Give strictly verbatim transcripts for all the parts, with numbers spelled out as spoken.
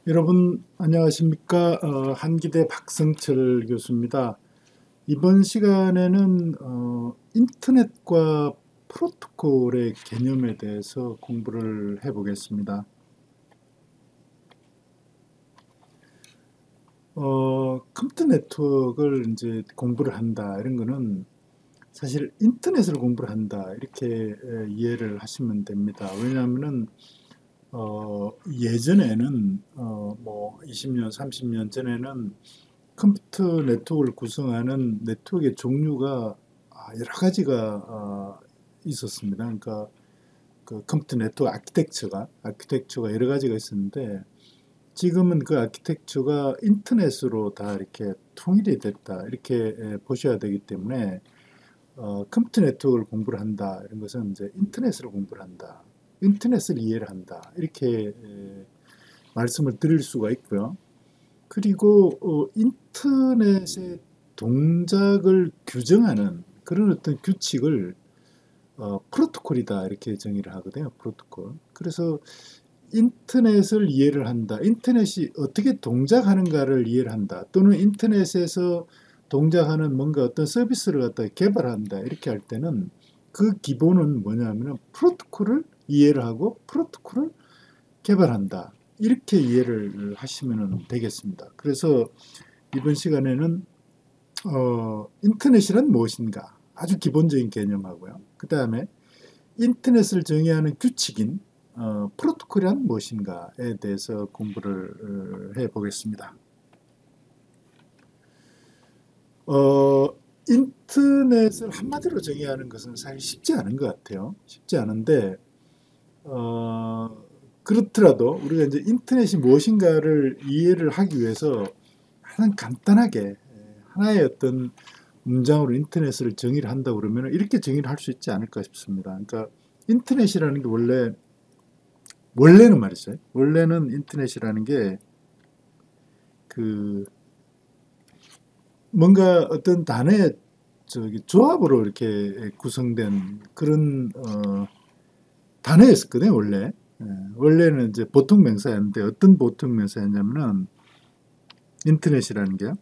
여러분 안녕하십니까? 어, 한기대 박성철 교수입니다. 이번 시간에는 어, 인터넷과 프로토콜의 개념에 대해서 공부를 해보겠습니다. 어, 컴퓨터 네트워크를 이제 공부를 한다 이런 거는 사실 인터넷을 공부를 한다 이렇게 에, 이해를 하시면 됩니다. 왜냐하면은 어, 예전에는 어, 뭐 이십 년, 삼십 년 전에는 컴퓨터 네트워크를 구성하는 네트워크의 종류가 아, 여러 가지가 어, 있었습니다. 그러니까 그 컴퓨터 네트워크 아키텍처가 아키텍처가 여러 가지가 있었는데 지금은 그 아키텍처가 인터넷으로 다 이렇게 통일이 됐다 이렇게 에, 보셔야 되기 때문에 어, 컴퓨터 네트워크를 공부를 한다 이런 것은 이제 인터넷을 공부를 한다, 인터넷을 이해를 한다 이렇게 에, 말씀을 드릴 수가 있고요. 그리고 어, 인터넷의 동작을 규정하는 그런 어떤 규칙을 어, 프로토콜이다 이렇게 정의를 하거든요. 프로토콜. 그래서 인터넷을 이해를 한다. 인터넷이 어떻게 동작하는가를 이해를 한다. 또는 인터넷에서 동작하는 뭔가 어떤 서비스를 갖다 개발한다. 이렇게 할 때는 그 기본은 뭐냐면 프로토콜을 이해를 하고 프로토콜을 개발한다. 이렇게 이해를 하시면 되겠습니다. 그래서 이번 시간에는 어, 인터넷이란 무엇인가? 아주 기본적인 개념하고요. 그 다음에 인터넷을 정의하는 규칙인 어, 프로토콜이란 무엇인가에 대해서 공부를 어, 해보겠습니다. 어, 인터넷을 한마디로 정의하는 것은 사실 쉽지 않은 것 같아요. 쉽지 않은데 어, 그렇더라도 우리가 이제 인터넷이 무엇인가를 이해를 하기 위해서 가장 간단하게 하나의 어떤 문장으로 인터넷을 정의를 한다 그러면 이렇게 정의를 할 수 있지 않을까 싶습니다. 그러니까 인터넷이라는 게 원래 원래는 말이죠. 원래는 인터넷이라는 게 그 뭔가 어떤 단어의 저기 조합으로 이렇게 구성된 그런 어 단어였었거든요. 원래 예, 원래는 이제 보통 명사였는데 어떤 보통 명사였냐면은 인터넷이라는 게요.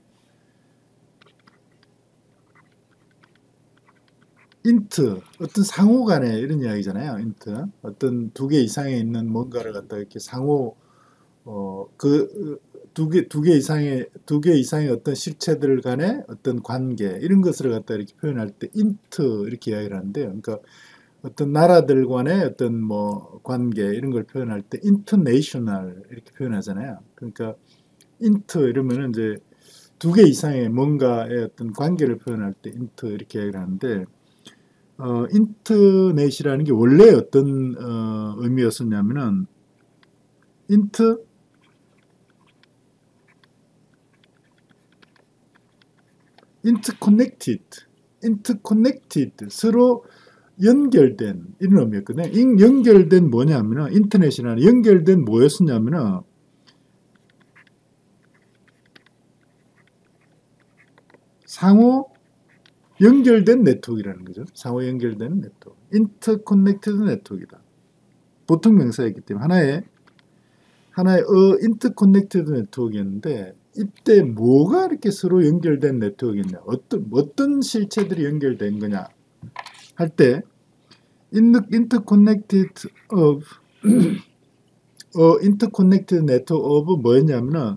인트 어떤 상호 간의 이런 이야기잖아요. 인트 어떤 두 개 이상에 있는 뭔가를 갖다 이렇게 상호 어그 두 개 두 개 이상의 두 개 이상의 어떤 실체들 간의 어떤 관계 이런 것을 갖다 이렇게 표현할 때 인트 이렇게 이야기를 하는데요. 그러니까 어떤 나라들 간의 어떤 뭐 관계 이런 걸 표현할 때 인터내셔널 이렇게 표현하잖아요. 그러니까 인트 이러면은 이제 두 개 이상의 뭔가의 어떤 관계를 표현할 때 인트 이렇게 이야기를 하는데 어, 인터넷이라는 게 원래 어떤 어, 의미였었냐면은 인터 interconnected, interconnected 서로 연결된 이런 의미였거든요. 이 연결된 뭐냐면은 인터넷이라는 연결된 뭐였었냐면은 상호 연결된 네트워크라는 거죠. 상호 연결된 네트워크. interconnected 네트워크이다. 보통 명사이기 때문에 하나의 하나의 어 인터커넥티드 네트워크였는데 이때 뭐가 이렇게 서로 연결된 네트워크였냐? 어떤 어떤 실체들이 연결된 거냐? 할 때 interconnected of 어 interconnected network of 뭐였냐면은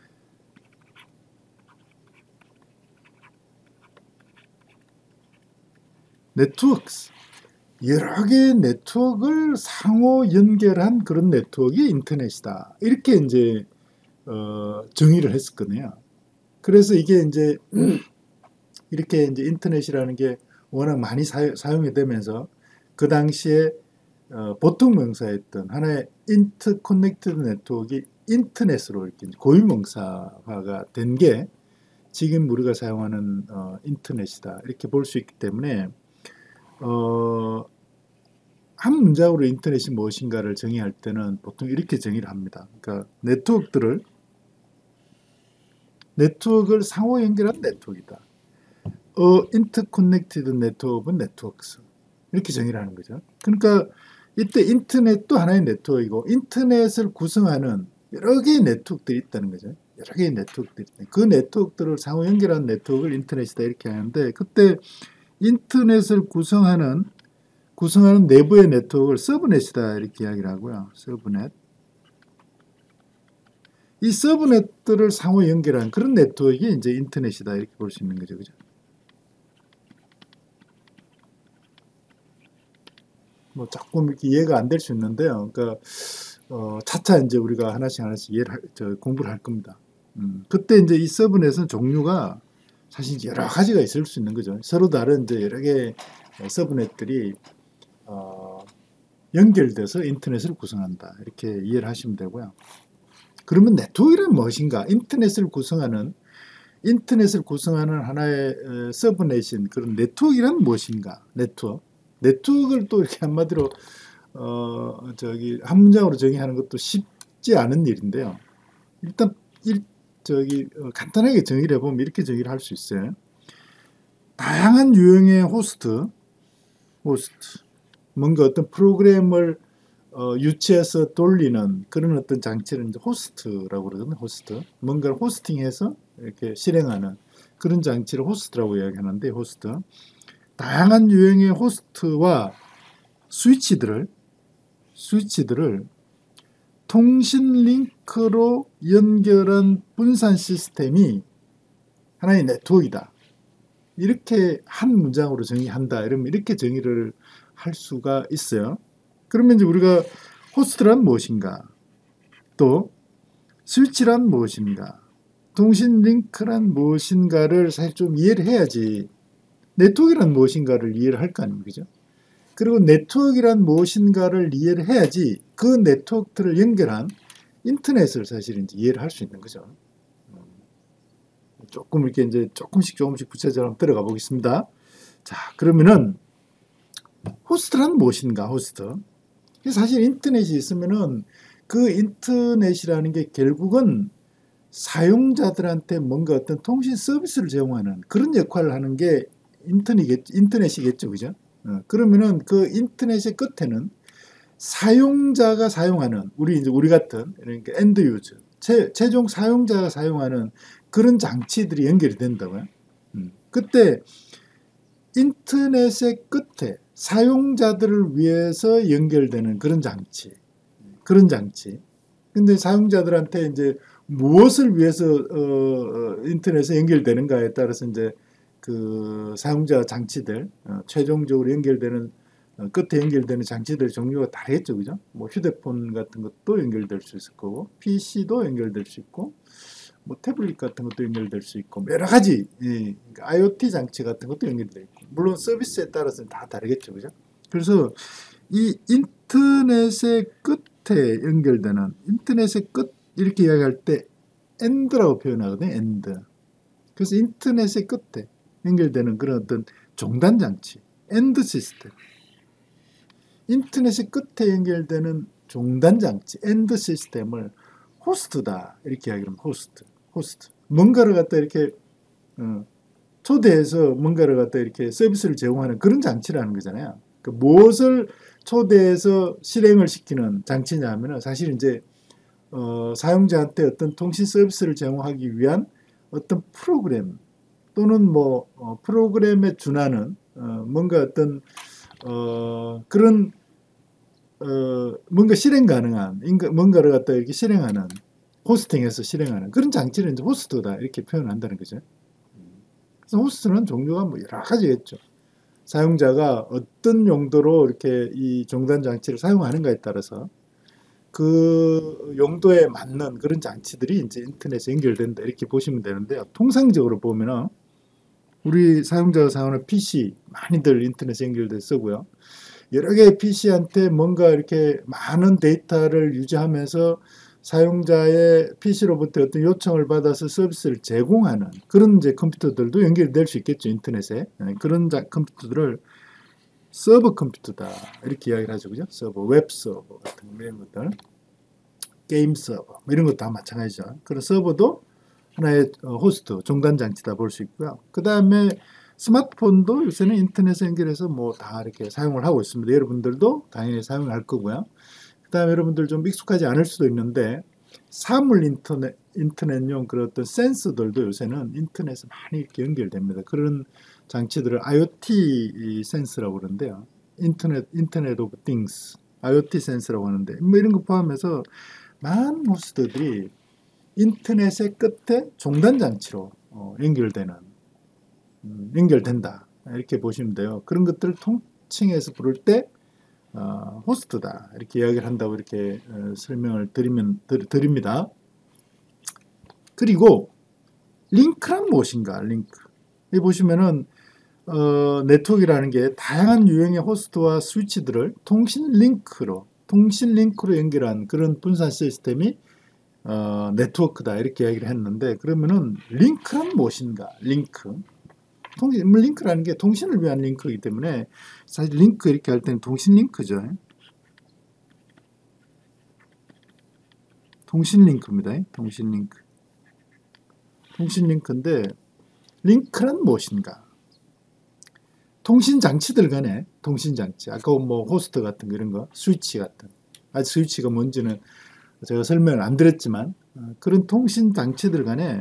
네트워크스 여러 개의 네트워크를 상호 연결한 그런 네트워크가 인터넷이다. 이렇게 이제 어, 정의를 했었거든요. 그래서 이게 이제 이렇게 이제 인터넷이라는 게 워낙 많이 사, 사용이 되면서 그 당시에 어, 보통 명사였던 하나의 인터커넥티드 네트워크가 인터넷으로 이렇게 고유명사화가 된 게 지금 우리가 사용하는 어, 인터넷이다 이렇게 볼 수 있기 때문에 어, 한 문장으로 인터넷이 무엇인가를 정의할 때는 보통 이렇게 정의를 합니다. 그러니까 네트워크들을 네트워크를 상호 연결한 네트워크이다. 어, interconnected network networks 이렇게 정의를 하는 거죠. 그러니까 이때 인터넷도 하나의 네트워크이고 인터넷을 구성하는 여러 개의 네트워크들이 있다는 거죠. 여러 개의 네트워크들이 있다. 그 네트워크들을 상호 연결한 네트워크를 인터넷이다 이렇게 하는데, 그때 인터넷을 구성하는 구성하는 내부의 네트워크를 서브넷이다 이렇게 이야기를 하고요. 서브넷. 이 서브넷들을 상호 연결한 그런 네트워크가 이제 인터넷이다 이렇게 볼 수 있는 거죠. 그죠? 뭐 조금 이렇게 이해가 안 될 수 있는데요. 그러니까 어, 차차 이제 우리가 하나씩 하나씩 이해를 할, 저, 공부를 할 겁니다. 음, 그때 이제 이 서브넷은 종류가 사실 여러 가지가 있을 수 있는 거죠. 서로 다른 이제 여러 개의 서브넷들이 어, 연결돼서 인터넷을 구성한다 이렇게 이해를 하시면 되고요. 그러면 네트워크란 무엇인가? 인터넷을 구성하는 인터넷을 구성하는 하나의 서브넷인 그런 네트워크란 무엇인가? 네트워크. 네트워크를 또 이렇게 한마디로 어 저기 한 문장으로 정의하는 것도 쉽지 않은 일인데요. 일단 일 저기 어, 간단하게 정의를 해보면 이렇게 정의를 할 수 있어요. 다양한 유형의 호스트, 호스트, 뭔가 어떤 프로그램을 어, 유치해서 돌리는 그런 어떤 장치를 이제 호스트라고 그러거든요. 호스트. 뭔가를 호스팅해서 이렇게 실행하는 그런 장치를 호스트라고 이야기하는데, 호스트. 다양한 유형의 호스트와 스위치들을 스위치들을 통신 링크로 연결한 분산 시스템이 하나의 네트워크이다. 이렇게 한 문장으로 정의한다. 이러면 이렇게 정의를 할 수가 있어요. 그러면 이제 우리가 호스트란 무엇인가? 또 스위치란 무엇인가? 통신 링크란 무엇인가를 사실 좀 이해를 해야지 네트워크란 무엇인가를 이해를 할 거 아닙니까? 그죠? 그리고 네트워크란 무엇인가를 이해를 해야지 그 네트워크를 연결한 인터넷을 사실 이제 이해를 할 수 있는 거죠. 조금 이렇게 이제 조금씩 조금씩 구체적으로 들어가 보겠습니다. 자, 그러면은 호스트란 무엇인가? 호스트. 사실 인터넷이 있으면은 그 인터넷이라는 게 결국은 사용자들한테 뭔가 어떤 통신 서비스를 제공하는 그런 역할을 하는 게 인터넷이겠죠. 인터넷이겠죠. 그죠? 어, 그러면은 그 인터넷의 끝에는 사용자가 사용하는 우리 이제 우리 같은 그러니까 엔드 유저 최, 최종 사용자가 사용하는 그런 장치들이 연결이 된다고요. 음. 그때 인터넷의 끝에 사용자들을 위해서 연결되는 그런 장치, 그런 장치. 근데 사용자들한테 이제 무엇을 위해서 어, 인터넷에 연결되는가에 따라서 이제 그 사용자 장치들 어, 최종적으로 연결되는 어, 끝에 연결되는 장치들 종류가 다르겠죠, 그죠? 뭐 휴대폰 같은 것도 연결될 수 있을 거고, 피시도 연결될 수 있고, 뭐 태블릿 같은 것도 연결될 수 있고, 여러 가지 예, 아이오티 장치 같은 것도 연결돼 있고, 물론 서비스에 따라서는 다 다르겠죠, 그죠? 그래서 이 인터넷의 끝에 연결되는 인터넷의 끝 이렇게 이야기할 때 엔드라고 표현하거든요. 엔드. 그래서 인터넷의 끝에 연결되는 그런 어떤 종단 장치, 엔드 시스템. 인터넷의 끝에 연결되는 종단 장치, 엔드 시스템을 호스트다 이렇게 이야기하면 호스트, 호스트. 뭔가를 갖다 이렇게 어, 초대해서 뭔가를 갖다 이렇게 서비스를 제공하는 그런 장치라는 거잖아요. 그 무엇을 초대해서 실행을 시키는 장치냐 하면은 사실 이제 어, 사용자한테 어떤 통신 서비스를 제공하기 위한 어떤 프로그램 또는 뭐 어, 프로그램에 준하는 어, 뭔가 어떤 어, 그런 어, 뭔가 실행 가능한 뭔가를 갖다 이렇게 실행하는 호스팅해서 실행하는 그런 장치를 이제 호스트다 이렇게 표현한다는 거죠. 그래서 호스트는 종류가 뭐 여러 가지겠죠. 사용자가 어떤 용도로 이렇게 이 종단 장치를 사용하는가에 따라서 그 용도에 맞는 그런 장치들이 이제 인터넷에 연결된다 이렇게 보시면 되는데요. 통상적으로 보면은 우리 사용자가 사용하는 피시 많이들 인터넷에 연결돼 쓰고요. 여러 개의 피시한테 뭔가 이렇게 많은 데이터를 유지하면서 사용자의 피시로부터 어떤 요청을 받아서 서비스를 제공하는 그런 이제 컴퓨터들도 연결될 수 있겠죠, 인터넷에. 그런 컴퓨터들을 서버 컴퓨터다 이렇게 이야기를 하죠, 그죠? 서버, 웹 서버 같은 이런 것들, 게임 서버 뭐 이런 것도 다 마찬가지죠. 그런 서버도 하나의 호스트, 종단 장치다 볼 수 있고요. 그 다음에 스마트폰도 요새는 인터넷에 연결해서 뭐 다 이렇게 사용을 하고 있습니다. 여러분들도 당연히 사용할 거고요. 그 다음에 여러분들 좀 익숙하지 않을 수도 있는데 사물 인터넷, 인터넷용 그런 어떤 센서들도 요새는 인터넷에 많이 이렇게 연결됩니다. 그런 장치들을 아이오티 센서라고 그러는데요. 인터넷, 인터넷 오브 띵스, 아이오티 센서라고 하는데, 뭐 이런 거 포함해서 많은 호스트들이 인터넷의 끝에 종단 장치로 어, 연결되는, 음, 연결된다. 이렇게 보시면 돼요. 그런 것들을 통칭해서 부를 때 어, 호스트다 이렇게 이야기를 한다고 이렇게 어, 설명을 드리면 드, 드립니다. 그리고 링크란 무엇인가? 링크. 여기 보시면은 어, 네트워크라는 게 다양한 유형의 호스트와 스위치들을 통신 링크로 통신 링크로 연결한 그런 분산 시스템이 어, 네트워크다 이렇게 이야기를 했는데, 그러면은 링크란 무엇인가? 링크. 통신 링크라는 게 통신을 위한 링크이기 때문에 사실 링크 이렇게 할 때는 통신 링크죠. 통신 링크입니다. 통신 링크. 통신 링크인데 링크란 무엇인가? 통신 장치들 간에 통신 장치. 아까 뭐 호스트 같은 거 이런 거, 스위치 같은. 아직 스위치가 뭔지는 제가 설명을 안 드렸지만 그런 통신 장치들 간에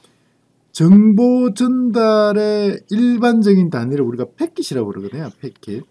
정보 전달의 일반적인 단위를 우리가 패킷이라고 그러거든요. 패킷.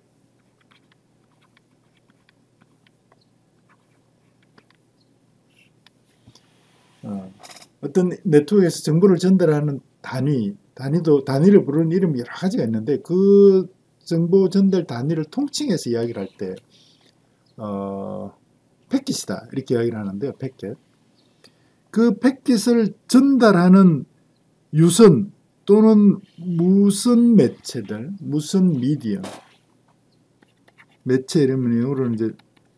어, 어떤 네트워크에서 정보를 전달하는 단위, 단위도 단위를 부르는 이름이 여러 가지가 있는데 그 정보 전달 단위를 통칭해서 이야기를 할 때 어, 패킷이다 이렇게 이야기를 하는데요. 패킷. 그 패킷을 전달하는 유선 또는 무선 매체들, 무선 미디어 매체 이름은 영어로는 이제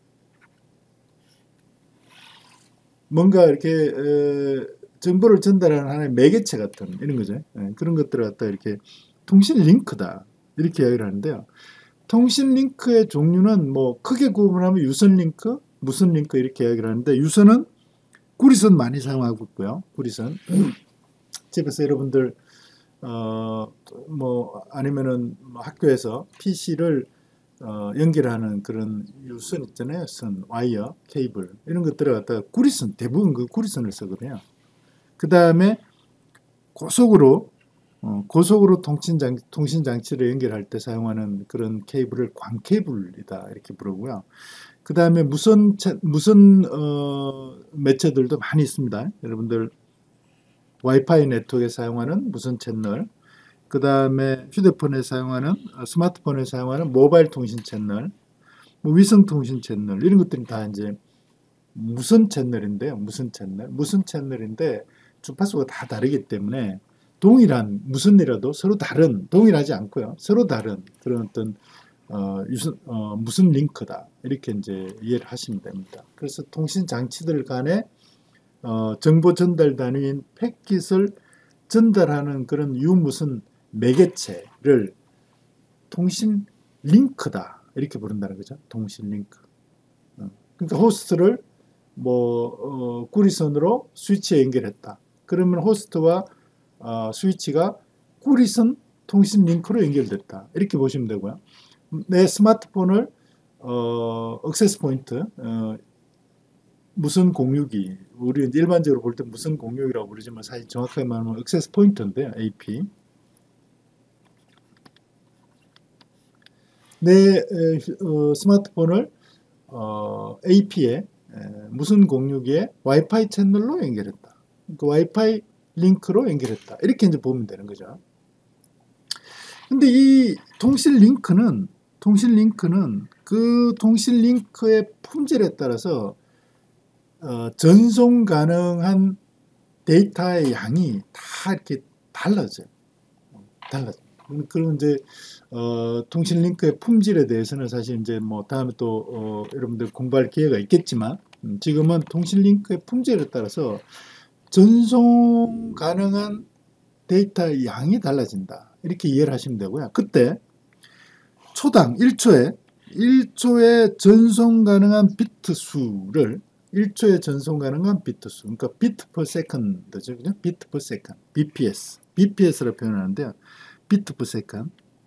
뭔가 이렇게 에, 정보를 전달하는 하나의 매개체 같은 이런 거죠. 예, 그런 것들을 갖다 이렇게 통신 링크다 이렇게 이야기를 하는데요. 통신 링크의 종류는 뭐 크게 구분하면 유선 링크, 무선 링크 이렇게 이야기를 하는데, 유선은 구리선 많이 사용하고 있고요. 구리선. 집에서 여러분들 어 뭐 아니면은 학교에서 피시를 어 연결하는 그런 유선 있잖아요. 선, 와이어, 케이블 이런 것들을 갖다가 구리선, 대부분 그 구리선을 쓰거든요. 그 다음에 고속으로 어, 고속으로 통신 장, 통신 장치를 연결할 때 사용하는 그런 케이블을 광케이블이다 이렇게 부르고요. 그 다음에 무선 무선 어, 매체들도 많이 있습니다. 여러분들 와이파이 네트워크에 사용하는 무선 채널, 그 다음에 휴대폰에 사용하는 스마트폰에 사용하는 모바일 통신 채널, 뭐 위성 통신 채널 이런 것들이 다 이제 무선 채널인데요. 무선 채널, 무선 채널인데 주파수가 다 다르기 때문에 동일한 무선이라도 서로 다른, 동일하지 않고요. 서로 다른 그런 어떤 어, 유선, 어, 무슨 링크다 이렇게 이제 이해를 하시면 됩니다. 그래서 통신 장치들 간에 어, 정보 전달 단위인 패킷을 전달하는 그런 유무선 매개체를 통신 링크다 이렇게 부른다는 거죠. 통신 링크. 어, 그러니까 호스트를 뭐 어, 구리선으로 스위치에 연결했다. 그러면 호스트와 어, 스위치가 구리선 통신 링크로 연결됐다. 이렇게 보시면 되고요. 내 스마트폰을 어, 액세스 포인트, 어, 무선 공유기, 우리 일반적으로 볼 때 무선 공유기라고 부르지만 사실 정확하게 말하면 액세스 포인트인데요. 에이피. 내 어, 스마트폰을 어, 에이피에 무선 공유기에 와이파이 채널로 연결했다. 그 와이파이 링크로 연결했다. 이렇게 이제 보면 되는 거죠. 근데 이 통신 링크는 통신 링크는 그 통신 링크의 품질에 따라서 어, 전송 가능한 데이터의 양이 다 이렇게 달라져요. 달라져. 그리고 이제 어, 통신 링크의 품질에 대해서는 사실 이제 뭐 다음에 또 어, 여러분들 공부할 기회가 있겠지만 음, 지금은 통신 링크의 품질에 따라서 전송 가능한 데이터의 양이 달라진다. 이렇게 이해를 하시면 되고요. 그때 초당 일 초에 일 초에 전송 가능한 비트 수를 일 초에 전송 가능한 비트 수, 그러니까 비트 per second죠, 그죠? 비트 per second, 비피에스, 비피에스라고 표현하는데요. 비트 per second.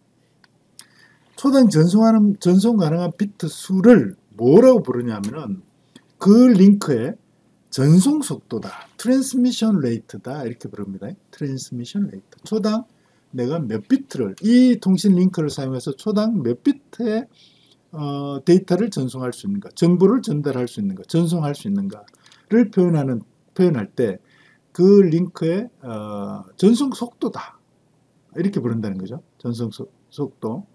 초당 전송하는 전송 가능한 비트 수를 뭐라고 부르냐면은 그 링크에 전송 속도다, 트랜스미션 레이트다 이렇게 부릅니다. 트랜스미션 레이트. 초당 내가 몇 비트를, 이 통신 링크를 사용해서 초당 몇 비트의 어, 데이터를 전송할 수 있는가, 정보를 전달할 수 있는가, 전송할 수 있는가를 표현하는 표현할 때 그 링크의 어, 전송 속도다 이렇게 부른다는 거죠. 전송 소, 속도.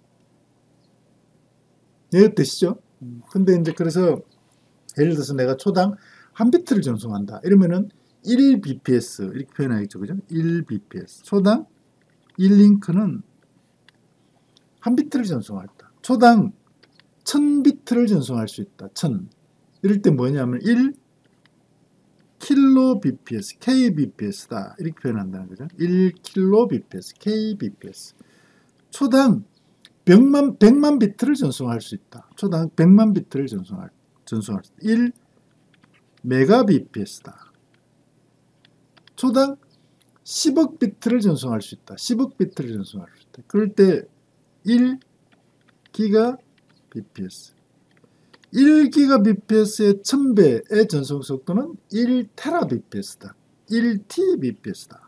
이해되시죠? 근데 이제 그래서 예를 들어서 내가 초당 한 비트를 전송한다 이러면은 일 비피에스 이렇게 표현하겠죠, 그죠? 일 비피에스. 초당 일 링크는 한 비트를 전송한다. 초당 천 비트를 전송할 수 있다. 천. 이럴 때 뭐냐면 일 킬로비피에스, 케이비피에스다. 이렇게 표현한다는 거죠. 일 킬로비피에스, 케이비피에스. 초당 백만, 백만 비트를 전송할 수 있다. 초당 백만 비트를 전송할, 전송할 수 있다. 일 메가비피에스다. 초당 십억 비트를 전송할 수 있다. 십억 비트를 전송할 수 있다. 그럴 때 일 기가비피에스. 일 기가비피에스의 천 배의 전송 속도는 일 테라비피에스다. 일 티비피에스다.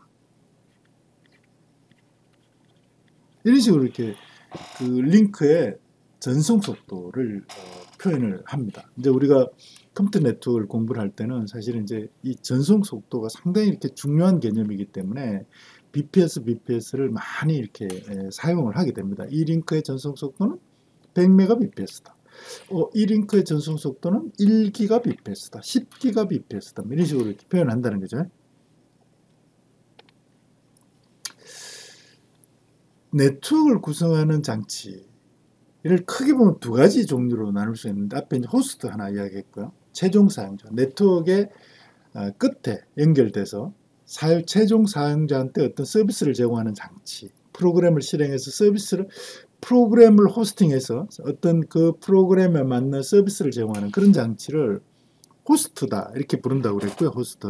이런 식으로 이렇게 그 링크의 전송 속도를 어, 표현을 합니다. 이제 우리가 컴퓨터 네트워크를 공부를 할 때는 사실은 이제 이 전송 속도가 상당히 이렇게 중요한 개념이기 때문에 비피에스, 비피에스를 많이 이렇게 에, 사용을 하게 됩니다. 이 링크의 전송 속도는 백 메가비피에스다. 어, 이 링크의 전송 속도는 일 기가비피에스다. 십 기가비피에스다. 이런 식으로 이렇게 표현한다는 거죠. 네트워크를 구성하는 장치, 이를 크게 보면 두 가지 종류로 나눌 수 있는데, 앞에 이제 호스트 하나 이야기했고요. 최종 사용자, 네트워크의 끝에 연결돼서 사용, 최종 사용자한테 어떤 서비스를 제공하는 장치, 프로그램을 실행해서 서비스를, 프로그램을 호스팅해서 어떤 그 프로그램에 맞는 서비스를 제공하는 그런 장치를 호스트다 이렇게 부른다고 그랬고요. 호스트.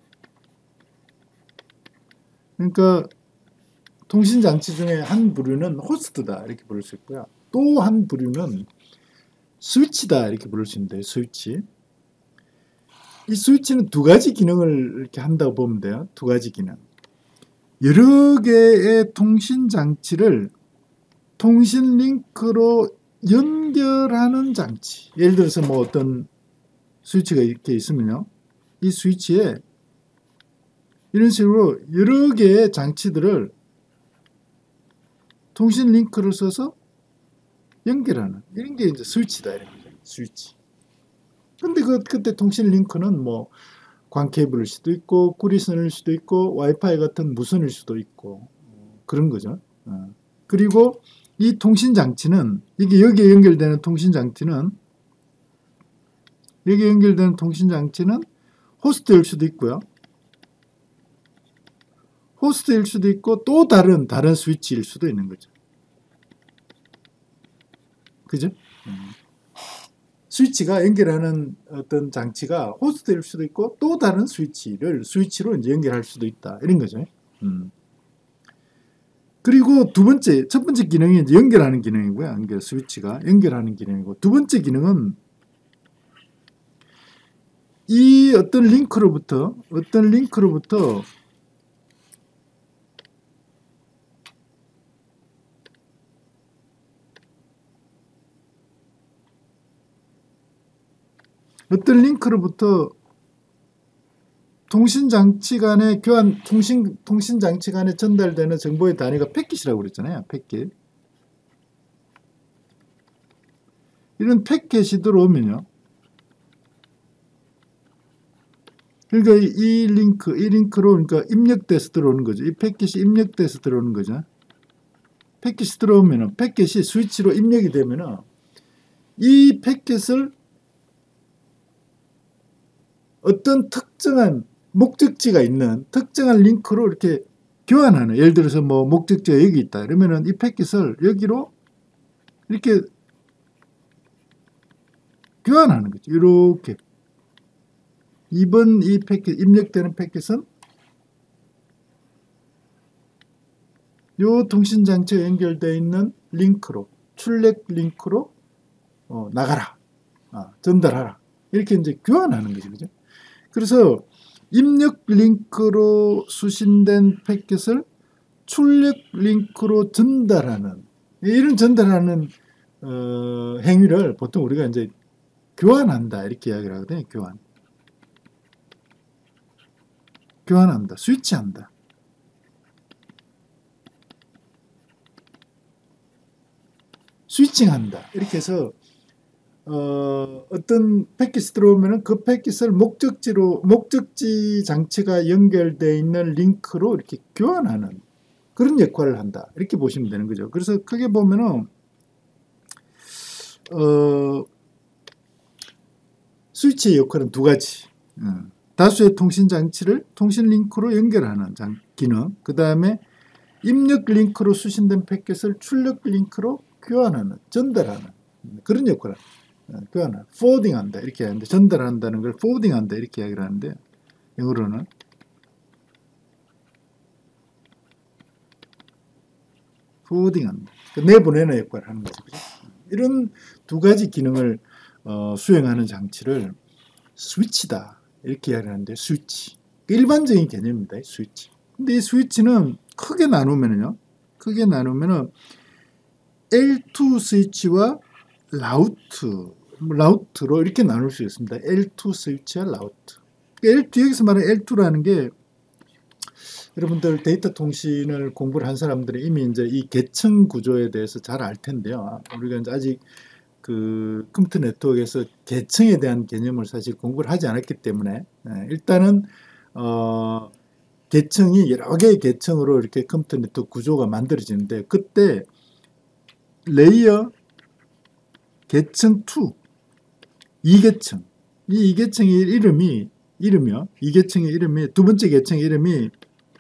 그러니까 통신장치 중에 한 부류는 호스트다 이렇게 부를 수 있고요. 또 한 부류는 스위치다 이렇게 부를 수 있는데, 스위치. 이 스위치는 두 가지 기능을 이렇게 한다고 보면 돼요. 두 가지 기능. 여러 개의 통신장치를 통신 링크로 연결하는 장치. 예를 들어서 뭐 어떤 스위치가 이렇게 있으면요. 이 스위치에 이런 식으로 여러 개의 장치들을 통신 링크를 써서 연결하는, 이런 게 이제 스위치다 이런 거죠. 스위치. 근데 그 그때 통신 링크는 뭐 광케이블일 수도 있고 구리선일 수도 있고 와이파이 같은 무선일 수도 있고 그런 거죠. 어. 그리고 이 통신 장치는, 이게 여기에 연결되는 통신 장치는 여기에 연결되는 통신 장치는 호스트일 수도 있고요. 호스트일 수도 있고 또 다른 다른 스위치일 수도 있는 거죠. 그죠? 음. 스위치가 연결하는 어떤 장치가 호스트일 수도 있고 또 다른 스위치를 스위치로 이제 연결할 수도 있다 이런 거죠. 음. 그리고 두 번째, 첫 번째 기능이 이제 연결하는 기능이고요. 연결 스위치가 연결하는 기능이고, 두 번째 기능은 이 어떤 링크로부터 어떤 링크로부터 어떤 링크로부터 통신장치 간의 교환, 통신, 통신장치 간에 전달되는 정보의 단위가 패킷이라고 그랬잖아요. 패킷. 이런 패킷이 들어오면요. 그러니까 이 링크, 이 링크로 그러니까 입력돼서 들어오는 거죠. 이 패킷이 입력돼서 들어오는 거죠. 패킷이 들어오면은, 패킷이 스위치로 입력이 되면은 이 패킷을 어떤 특정한 목적지가 있는 특정한 링크로 이렇게 교환하는, 예를 들어서 뭐 목적지가 여기 있다 그러면은 이 패킷을 여기로 이렇게 교환하는 거죠. 이렇게 이번 이 패킷, 입력되는 패킷은 이 통신장치에 연결되어 있는 링크로, 출력 링크로 어, 나가라, 아, 전달하라 이렇게 이제 교환하는 거죠. 그죠? 그래서 입력 링크로 수신된 패킷을 출력 링크로 전달하는, 이런 전달하는 어, 행위를 보통 우리가 이제 교환한다 이렇게 이야기를 하거든요. 교환. 교환한다. 스위치한다. 스위칭한다. 이렇게 해서 어, 어떤 패킷이 들어오면은 그 패킷을 목적지로, 목적지 장치가 연결되어 있는 링크로 이렇게 교환하는 그런 역할을 한다. 이렇게 보시면 되는 거죠. 그래서 크게 보면은, 어, 스위치의 역할은 두 가지. 어, 다수의 통신 장치를 통신 링크로 연결하는 장, 기능. 그 다음에 입력 링크로 수신된 패킷을 출력 링크로 교환하는, 전달하는 그런 역할을 합니다. 교환을, forwarding한다 이렇게 하는데, 전달한다는 걸 forwarding한다 이렇게 이야기를 하는데, 영어로는 forwarding한다. 내보내는 역할을 하는 거죠. 그죠? 이런 두 가지 기능을 어, 수행하는 장치를 스위치다 이렇게 이야기를 하는데, 스위치 일반적인 개념입니다. 스위치. 근데 이 스위치는 크게 나누면요, 크게 나누면은 엘 투 스위치와 라우트, 라우트로 이렇게 나눌 수 있습니다. 엘 투 스위치와 라우트. 엘 투, 여기서 말하는 엘 투라는 게, 여러분들 데이터 통신을 공부를 한 사람들이 이미 이제 이 계층 구조에 대해서 잘 알 텐데요. 우리가 이제 아직 그 컴퓨터 네트워크에서 계층에 대한 개념을 사실 공부를 하지 않았기 때문에, 일단은 어 계층이 여러 개의 계층으로 이렇게 컴퓨터 네트워크 구조가 만들어지는데, 그때 레이어 계층 투, 이 계층, 이 이 계층의 이름이, 이름이요. 이 계층의 이름이, 두 번째 계층의 이름이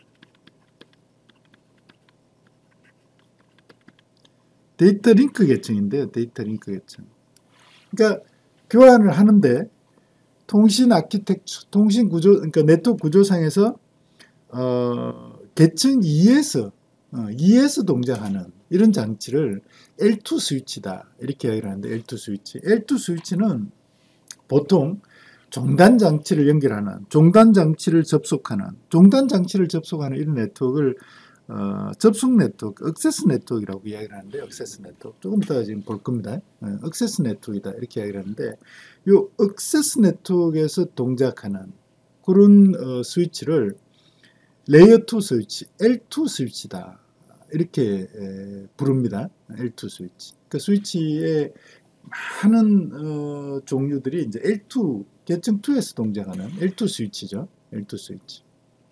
데이터 링크 계층인데요. 데이터 링크 계층. 그러니까 교환을 하는데 통신 아키텍처, 통신 구조, 그러니까 네트워크 구조상에서 어, 계층 이에서 어, 이에서 동작하는 이런 장치를 엘 투 스위치다 이렇게 이야기를 하는데, 엘 투 스위치. 엘 투 스위치는 보통 종단 장치를 연결하는, 종단 장치를 접속하는, 종단 장치를 접속하는 이런 네트워크를 어, 접속 네트워크, 액세스 네트워크라고 이야기를 하는데, 액세스 네트워크. 조금 이따가 지금 볼 겁니다. 어, 액세스 네트워크이다 이렇게 이야기를 하는데, 이 액세스 네트워크에서 동작하는 그런 어, 스위치를 레이어 투 스위치, 엘 투 스위치다 이렇게 에, 부릅니다. 엘 투 스위치. 그 스위치의 많은 어, 종류들이 이제 엘 투, 계층 이에서 동작하는 엘 투 스위치죠. 엘 투 스위치.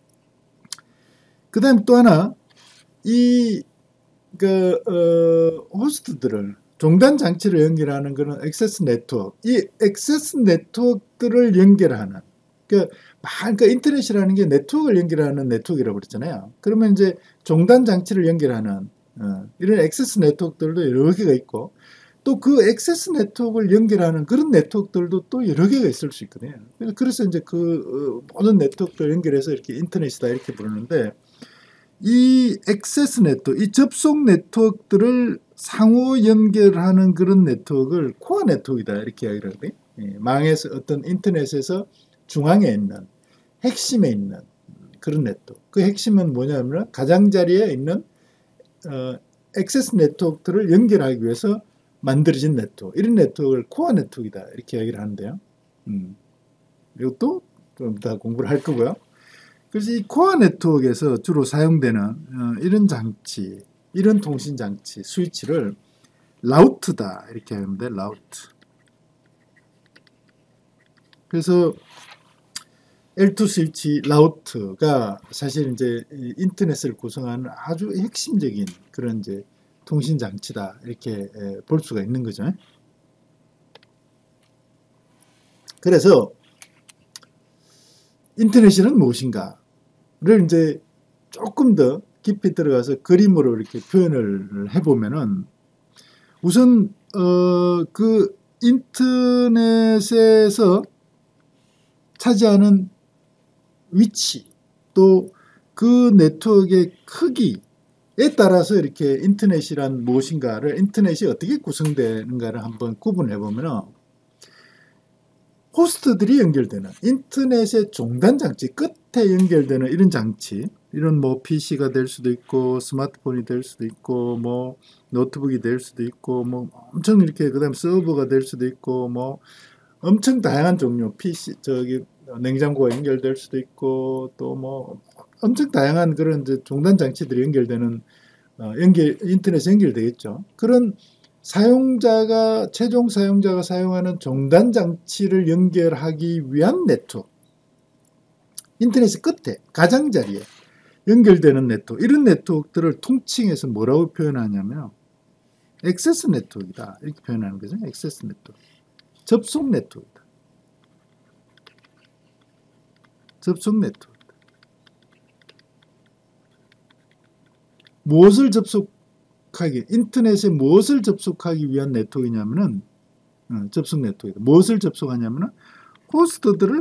그 다음 또 하나, 이, 그, 어, 호스트들을, 종단 장치를 연결하는 것은 액세스 네트워크. 이 액세스 네트워크들을 연결하는, 그, 그러니까 인터넷이라는 게 네트워크를 연결하는 네트워크라고 그랬잖아요. 그러면 이제 종단 장치를 연결하는, 어, 이런 액세스 네트워크들도 여러 개가 있고, 또 그 액세스 네트워크를 연결하는 그런 네트워크들도 또 여러 개가 있을 수 있거든요. 그래서 이제 그 어, 모든 네트워크를 연결해서 이렇게 인터넷이다 이렇게 부르는데, 이 액세스 네트워크, 이 접속 네트워크들을 상호 연결하는 그런 네트워크를 코어 네트워크이다 이렇게 이야기를 하거든요. 예, 망에서 어떤 인터넷에서 중앙에 있는, 핵심에 있는 그런 네트워크. 그 핵심은 뭐냐면 가장자리에 있는 어, 액세스 네트워크들을 연결하기 위해서 만들어진 네트워크, 이런 네트워크를 코어 네트워크이다 이렇게 이야기를 하는데요. 음, 이것도 좀 더 공부를 할 거고요. 그래서 이 코어 네트워크에서 주로 사용되는 어, 이런 장치, 이런 통신 장치, 스위치를 라우트다 이렇게 하는데, 라우트. 그래서 엘 투 스위치 라우트가 사실 이제 인터넷을 구성하는 아주 핵심적인 그런 이제 통신 장치다 이렇게 볼 수가 있는 거죠. 그래서 인터넷은 무엇인가를 이제 조금 더 깊이 들어가서 그림으로 이렇게 표현을 해보면은, 우선 어, 그 인터넷에서 차지하는 위치, 또 그 네트워크의 크기에 따라서 이렇게 인터넷이란 무엇인가를, 인터넷이 어떻게 구성되는가를 한번 구분해 보면은, 호스트들이 연결되는 인터넷의 종단 장치 끝에 연결되는 이런 장치, 이런 뭐 피씨가 될 수도 있고 스마트폰이 될 수도 있고 뭐 노트북이 될 수도 있고 뭐 엄청 이렇게 그다음 서버가 될 수도 있고 뭐 엄청 다양한 종류 피씨 저기 냉장고가 연결될 수도 있고 또 뭐 엄청 다양한 그런 이제 종단 장치들이 연결되는 어, 연결 인터넷에 연결되겠죠. 그런 사용자가 최종 사용자가 사용하는 종단 장치를 연결하기 위한 네트워크, 인터넷의 끝에 가장자리에 연결되는 네트워크, 이런 네트워크들을 통칭해서 뭐라고 표현하냐면 액세스 네트워크이다 이렇게 표현하는 거죠. 액세스 네트워크, 접속 네트워크이다. 접속 네트워크. 무엇을 접속하기, 인터넷에 무엇을 접속하기 위한 네트워크이냐면은 어, 접속 네트워크이다. 무엇을 접속하냐면은 호스트들을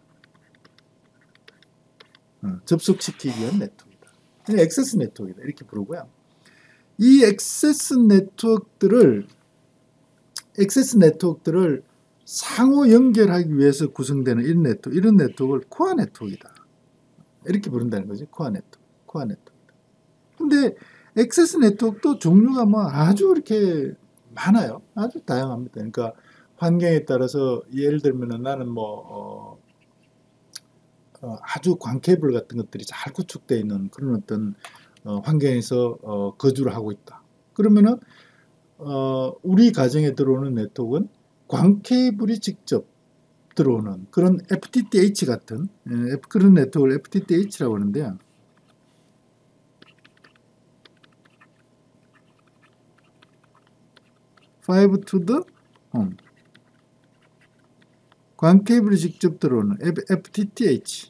어, 접속시키기 위한 네트워크이다. 액세스 네트워크이다 이렇게 부르고요. 이 액세스 네트워크들을 액세스 네트워크들을 상호 연결하기 위해서 구성되는 이런 네트워크, 이런 네트워크를 코어 네트워크이다. 이렇게 부른다는 거지. 코어 네트워크. 코어 네트워크. 근데 액세스 네트워크도 종류가 뭐 아주 이렇게 많아요. 아주 다양합니다. 그러니까 환경에 따라서 예를 들면 나는 뭐 어, 어, 아주 광케이블 같은 것들이 잘 구축되어 있는 그런 어떤 어, 환경에서 어, 거주를 하고 있다. 그러면은 어, 우리 가정에 들어오는 네트워크는 광케이블이 직접 들어오는 그런 에프티티에이치 같은 예, 그런 네트워크를 에프티티에이치라고 하는데요. Fiber to the home. 광케이블이 직접 들어오는 에프티티에이치.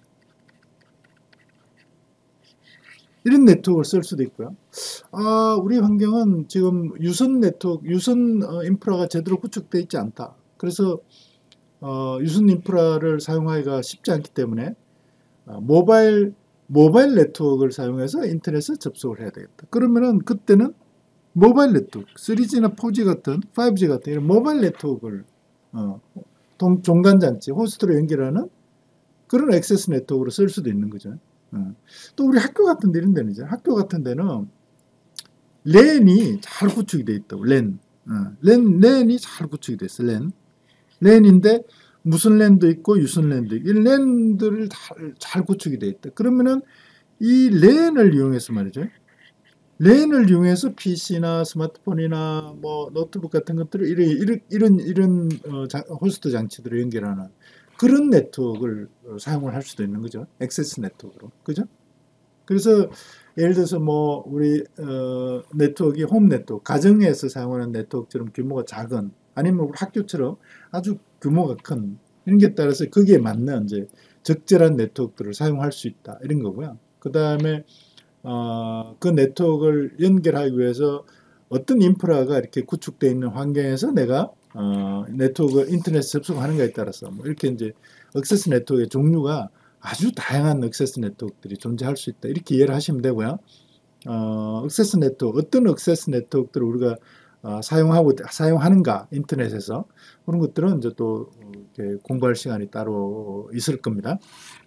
이런 네트워크를 쓸 수도 있고요. 아, 우리 환경은 지금 유선 네트워크, 유선 어, 인프라가 제대로 구축되어 있지 않다. 그래서 어, 유선 인프라를 사용하기가 쉽지 않기 때문에 어, 모바일 모바일 네트워크를 사용해서 인터넷에 접속을 해야 되겠다. 그러면은 그때는 모바일 네트워크, 쓰리지나 포지 같은, 파이브지 같은 이런 모바일 네트워크를 어, 동, 종단장치, 호스트로 연결하는 그런 액세스 네트워크로 쓸 수도 있는 거죠. 어. 또 우리 학교 같은 데 이런 데는 이제 학교 같은 데는 랜이 잘 구축이 돼 있다고. 랜. 어. 랜, 랜이 잘 구축이 돼 있어. 랜. 랜인데 무슨 랜도 있고 유선 랜도 있고 이 랜들을 잘, 잘 구축이 돼 있다. 그러면은 이 랜을 이용해서 말이죠. 랜을 이용해서 피씨나 스마트폰이나 뭐 노트북 같은 것들을 이런 이런 이런, 이런 어, 자, 호스트 장치들을 연결하는 그런 네트워크를 사용을 할 수도 있는 거죠. 액세스 네트워크로. 그죠? 그래서 예를 들어서 뭐 우리 어, 네트워크이 홈 네트워크, 가정에서 사용하는 네트워크처럼 규모가 작은 아니면 우리 학교처럼 아주 규모가 큰 이런 게 따라서 거기에 맞는 이제 적절한 네트워크들을 사용할 수 있다. 이런 거고요. 그 다음에 어, 그 네트워크를 연결하기 위해서 어떤 인프라가 이렇게 구축되어 있는 환경에서 내가 어, 네트워크 인터넷 접속하는가에 따라서 뭐 이렇게 이제 액세스 네트워크의 종류가 아주 다양한 액세스 네트워크들이 존재할 수 있다. 이렇게 이해를 하시면 되고요. 어, 액세스 네트워크, 어떤 액세스 네트워크들을 우리가 어, 사용하고 사용하는가 인터넷에서 그런 것들은 이제 또 이렇게 공부할 시간이 따로 있을 겁니다.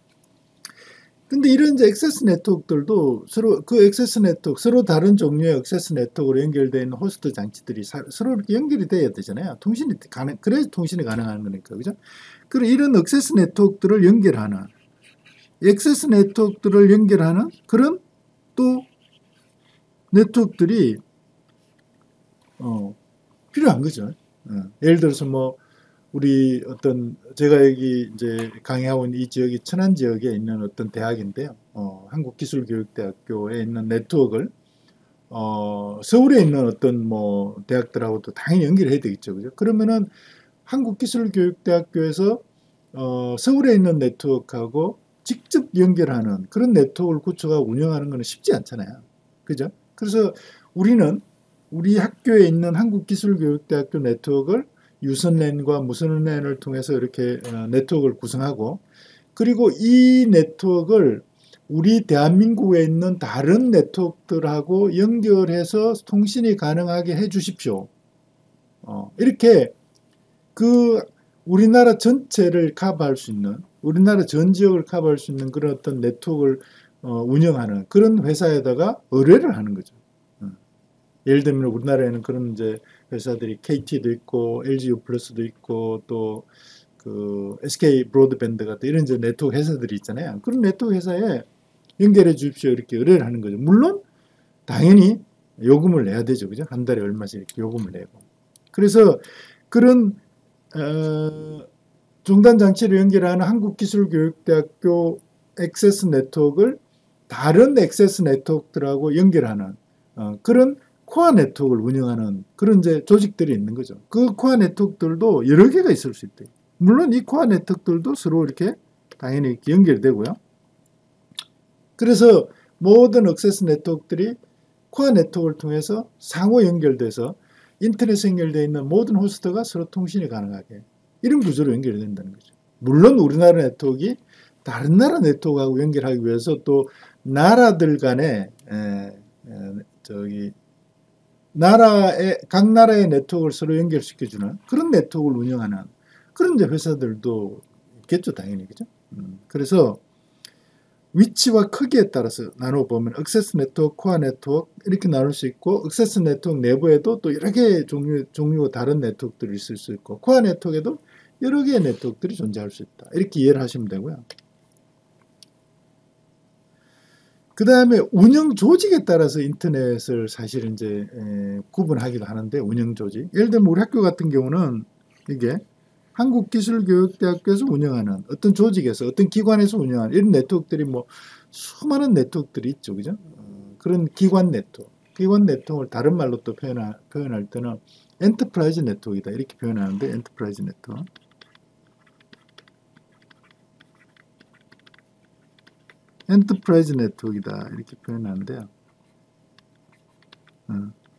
근데 이런 이제 액세스 네트워크들도 서로 그 액세스 네트워크 서로 다른 종류의 액세스 네트워크로 연결되어 있는 호스트 장치들이 사, 서로 이렇게 연결이 돼야 되잖아요. 통신이 가능, 그래야 통신이 가능한 거니까, 그죠? 그리고 이런 액세스 네트워크들을 연결하는 액세스 네트워크들을 연결하는 그런 또 네트워크들이 어, 필요한 거죠. 어, 예를 들어서 뭐 우리 어떤 제가 여기 이제 강의하고 있는 이 지역이 천안 지역에 있는 어떤 대학인데요. 어, 한국기술교육대학교에 있는 네트워크를 어, 서울에 있는 어떤 뭐 대학들하고도 당연히 연결해야 되겠죠. 그죠? 그러면은 한국기술교육대학교에서 어, 서울에 있는 네트워크하고 직접 연결하는 그런 네트워크를 구축하고 운영하는 것은 쉽지 않잖아요. 그죠? 그래서 우리는 우리 학교에 있는 한국기술교육대학교 네트워크를 유선랜과 무선랜을 통해서 이렇게 네트워크를 구성하고 그리고 이 네트워크를 우리 대한민국에 있는 다른 네트워크들하고 연결해서 통신이 가능하게 해 주십시오. 어, 이렇게 그 우리나라 전체를 커버할 수 있는, 우리나라 전 지역을 커버할 수 있는 그런 어떤 네트워크를 어, 운영하는 그런 회사에다가 의뢰를 하는 거죠. 어. 예를 들면 우리나라에는 그런 이제 회사들이 케이티도 있고 엘지유 플러스도 있고 또 그 에스케이 브로드밴드 같은 이런 이제 네트워크 회사들이 있잖아요. 그런 네트워크 회사에 연결해 주십시오 이렇게 의뢰를 하는 거죠. 물론 당연히 요금을 내야 되죠. 그죠? 한 달에 얼마씩 이렇게 요금을 내고. 그래서 그런 어, 중단 장치를 연결하는 한국기술교육대학교 액세스 네트워크를 다른 액세스 네트워크들하고 연결하는 어, 그런 코어 네트워크를 운영하는 그런 이제 조직들이 있는 거죠. 그 코어 네트워크들도 여러 개가 있을 수 있대요. 물론 이 코어 네트워크들도 서로 이렇게 당연히 이렇게 연결되고요. 그래서 모든 액세스 네트워크들이 코어 네트워크를 통해서 상호 연결돼서 인터넷에 연결되어 있는 모든 호스트가 서로 통신이 가능하게 이런 구조로 연결이 된다는 거죠. 물론 우리나라 네트워크가 다른 나라 네트워크하고 연결하기 위해서 또 나라들 간에 에, 에, 저기 나라의 각 나라의 네트워크를 서로 연결시켜주는 그런 네트워크를 운영하는 그런 이제 회사들도 있겠죠, 당연히. 그죠? 음, 그래서 위치와 크기에 따라서 나눠보면 액세스 네트워크, 코어 네트워크 이렇게 나눌 수 있고 액세스 네트워크 내부에도 또 여러 개의 종류, 종류가 다른 네트워크들이 있을 수 있고 코어 네트워크에도 여러 개의 네트워크들이 존재할 수 있다. 이렇게 이해를 하시면 되고요. 그 다음에 운영 조직에 따라서 인터넷을 사실 이제 에, 구분하기도 하는데 운영 조직. 예를 들면 우리 학교 같은 경우는 이게 한국기술교육대학교에서 운영하는 어떤 조직에서 어떤 기관에서 운영하는 이런 네트워크들이 뭐 수많은 네트워크들이 있죠. 그죠? 어, 그런 기관 네트워크. 기관 네트워크를 다른 말로 또 표현하, 표현할 때는 엔터프라이즈 네트워크이다. 이렇게 표현하는데 엔터프라이즈 네트워크. 엔터프라이즈 네트워크이다. 이렇게 표현하는데요. 어.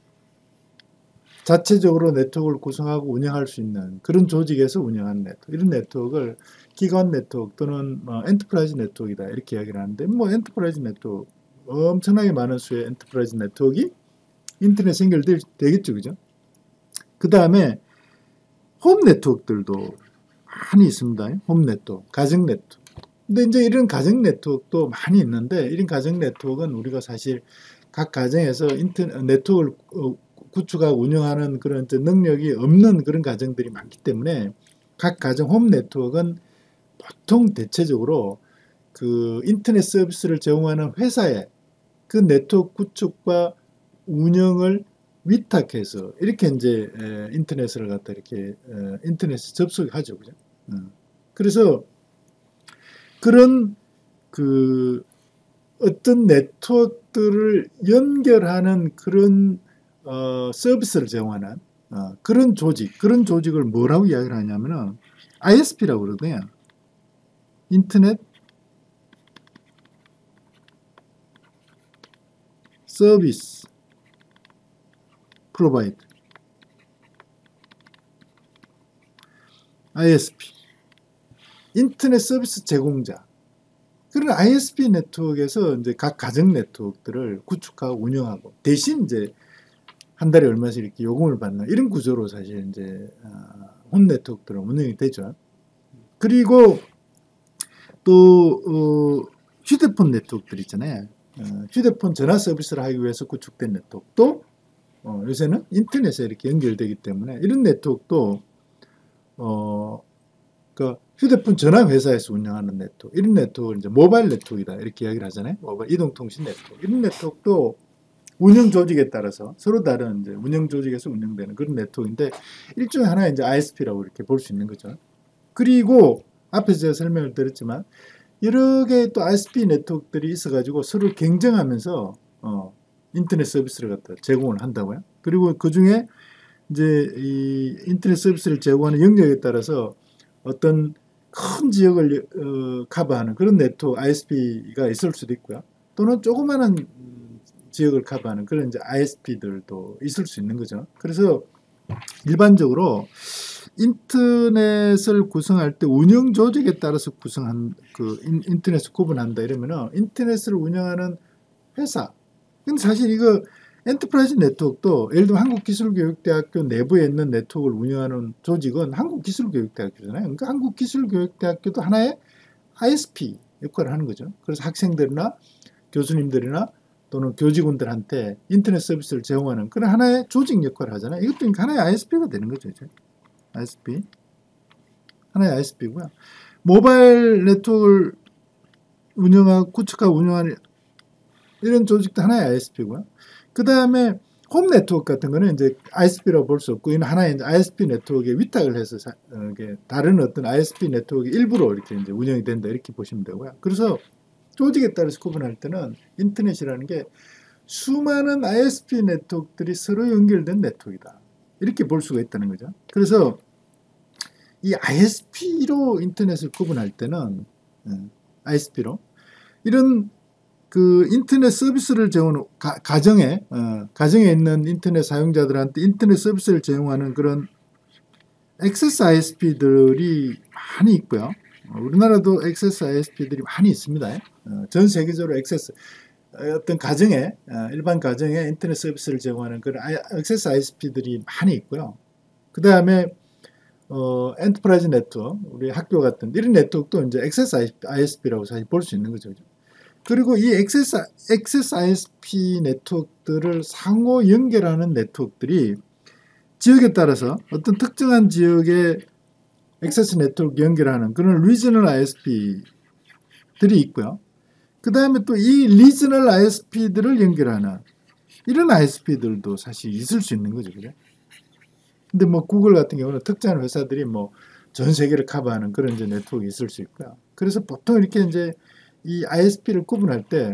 자체적으로 네트워크를 구성하고 운영할 수 있는 그런 조직에서 운영하는 네트워크. 이런 네트워크를 기관 네트워크 또는 뭐 엔터프라이즈 네트워크이다. 이렇게 이야기를 하는데 뭐 엔터프라이즈 네트워크 엄청나게 많은 수의 엔터프라이즈 네트워크가 인터넷에 연결되겠죠. 그죠? 그 다음에 홈 네트워크들도 많이 있습니다. 홈 네트워크, 가정 네트워크. 근데 이제 이런 가정 네트워크도 많이 있는데 이런 가정 네트워크는 우리가 사실 각 가정에서 인터넷 네트워크를 구축하고 운영하는 그런 능력이 없는 그런 가정들이 많기 때문에 각 가정 홈 네트워크는 보통 대체적으로 그 인터넷 서비스를 제공하는 회사에 그 네트워크 구축과 운영을 위탁해서 이렇게 이제 인터넷을 갖다 이렇게 인터넷에 접속하죠, 그죠? 그래서 그런 그 어떤 네트워크들을 연결하는 그런 어, 서비스를 제공하는 어, 그런 조직, 그런 조직을 뭐라고 이야기를 하냐면은 아이에스피라고 그러거든요. 인터넷 서비스 프로바이드 아이에스피 인터넷 서비스 제공자. 그런 아이에스피 네트워크에서 이제 각 가정 네트워크들을 구축하고 운영하고 대신 이제 한 달에 얼마씩 이렇게 요금을 받는 이런 구조로 사실 이제 홈 네트워크들은 운영이 되죠. 그리고 또 어, 휴대폰 네트워크들 있잖아요. 어, 휴대폰 전화 서비스를 하기 위해서 구축된 네트워크도 어, 요새는 인터넷에 이렇게 연결되기 때문에 이런 네트워크도 어, 그 휴대폰 전화 회사에서 운영하는 네트워크 이런 네트워크를 이제 모바일 네트워크이다 이렇게 이야기를 하잖아요. 모바일 이동통신 네트워크 이런 네트워크도 운영 조직에 따라서 서로 다른 이제 운영 조직에서 운영되는 그런 네트워크인데 일종의 하나의 이제 아이에스피라고 이렇게 볼 수 있는 거죠. 그리고 앞에 제가 설명을 드렸지만 여러 개의 또 아이에스피 네트워크들이 있어가지고 서로 경쟁하면서 어, 인터넷 서비스를 갖다 제공을 한다고요. 그리고 그 중에 이제 이 인터넷 서비스를 제공하는 영역에 따라서 어떤 큰 지역을 어, 커버하는 그런 네트워크 아이에스피가 있을 수도 있고요. 또는 조그마한 지역을 커버하는 그런 이제 아이에스피들도 있을 수 있는 거죠. 그래서 일반적으로 인터넷을 구성할 때 운영 조직에 따라서 구성한 그 인터넷을 구분한다 이러면은 인터넷을 운영하는 회사. 근데 사실 이거 엔터프라이즈 네트워크도 예를 들면 한국기술교육대학교 내부에 있는 네트워크를 운영하는 조직은 한국기술교육대학교잖아요. 그러니까 한국기술교육대학교도 하나의 아이에스피 역할을 하는 거죠. 그래서 학생들이나 교수님들이나 또는 교직원들한테 인터넷 서비스를 제공하는 그런 하나의 조직 역할을 하잖아요. 이것도 그러니까 하나의 아이에스피가 되는 거죠. 이제. 아이에스피. 하나의 아이에스피고요. 모바일 네트워크를 운영하고 구축하고 운영하는 이런 조직도 하나의 아이에스피고요. 그 다음에 홈 네트워크 같은 거는 이제 아이에스피라고 볼 수 없고, 이는 하나의 이제 아이에스피 네트워크에 위탁을 해서 사, 어, 다른 어떤 아이에스피 네트워크 일부로 이렇게 이제 운영이 된다. 이렇게 보시면 되고요. 그래서 조직에 따라서 구분할 때는 인터넷이라는 게 수많은 아이에스피 네트워크들이 서로 연결된 네트워크이다. 이렇게 볼 수가 있다는 거죠. 그래서 이 아이에스피로 인터넷을 구분할 때는, 아이에스피로, 이런 그 인터넷 서비스를 제공하는 가, 가정에 어, 가정에 있는 인터넷 사용자들한테 인터넷 서비스를 제공하는 그런 액세스 아이에스피들이 많이 있고요. 어, 우리나라도 액세스 아이에스피들이 많이 있습니다. 어, 전 세계적으로 액세스 어떤 가정에 어, 일반 가정에 인터넷 서비스를 제공하는 그런 아이, 액세스 아이에스피들이 많이 있고요. 그 다음에 어, 엔터프라이즈 네트워크, 우리 학교 같은 이런 네트워크도 이제 액세스 아이에스피라고 사실 볼 수 있는 거죠. 그리고 이 액세스, 액세스 아이에스피 네트워크들을 상호 연결하는 네트워크들이 지역에 따라서 어떤 특정한 지역의 액세스 네트워크 연결하는 그런 리저널 아이에스피들이 있고요. 그 다음에 또 이 리저널 아이에스피들을 연결하는 이런 아이에스피들도 사실 있을 수 있는 거죠. 그죠? 근데 뭐 구글 같은 경우는 특정한 회사들이 뭐 전 세계를 커버하는 그런 이제 네트워크가 있을 수 있고요. 그래서 보통 이렇게 이제 이 아이에스피를 구분할 때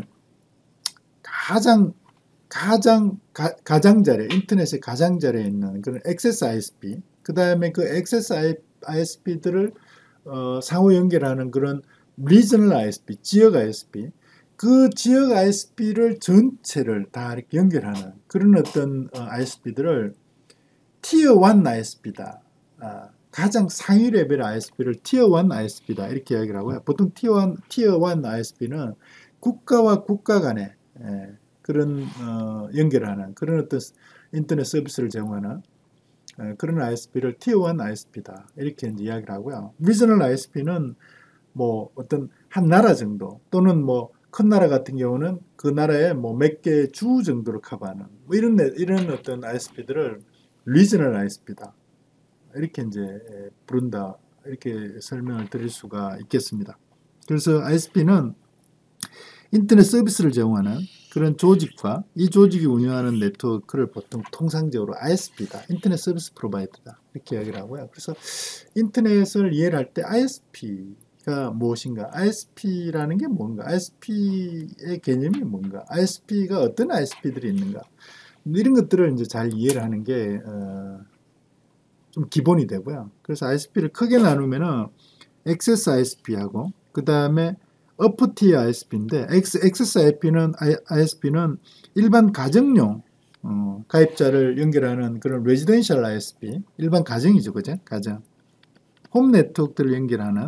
가장 가장 가, 가장자리에 인터넷의 가장자리에 있는 그런 액세스 아이에스피, 그 다음에 그 액세스 아이에스피들을 어, 상호 연결하는 그런 리저널 아이에스피, 지역 아이에스피, 그 지역 아이에스피를 전체를 다 이렇게 연결하는 그런 어떤 어, 아이에스피들을 티어 원 아이에스피다. 아, 가장 상위 레벨 아이에스피를 티어 원 아이에스피다. 이렇게 이야기를 하고요. 보통 티어 원, 티어 원 아이에스피는 국가와 국가 간의 예, 그런 어, 연결하는 그런 어떤 인터넷 서비스를 제공하는 예, 그런 아이에스피를 티어 원 아이에스피다. 이렇게 이제 이야기를 하고요. 리저널 아이에스피는 뭐 어떤 한 나라 정도 또는 뭐 큰 나라 같은 경우는 그 나라의 뭐 몇 개 주 정도를 커버하는 뭐 이런 이런 어떤 아이에스피들을 리저널 아이에스피다. 이렇게 이제 부른다. 이렇게 설명을 드릴 수가 있겠습니다. 그래서 아이에스피는 인터넷 서비스를 제공하는 그런 조직과 이 조직이 운영하는 네트워크를 보통 통상적으로 아이에스피다. 인터넷 서비스 프로바이더다. 이렇게 이야기를 하고요. 그래서 인터넷을 이해를 할 때 아이에스피가 무엇인가? 아이에스피라는 게 뭔가? 아이에스피의 개념이 뭔가? 아이에스피가 어떤 아이에스피들이 있는가? 이런 것들을 이제 잘 이해를 하는 게 어, 좀 기본이 되고요. 그래서 아이에스피를 크게 나누면은 액세스 아이에스피하고 그 다음에 어퍼 티어 아이에스피인데 액세스 아이에스피는 아이에스피는 일반 가정용 어, 가입자를 연결하는 그런 레지던셜 아이에스피, 일반 가정이죠, 그죠? 가정. 홈 네트워크들을 연결하는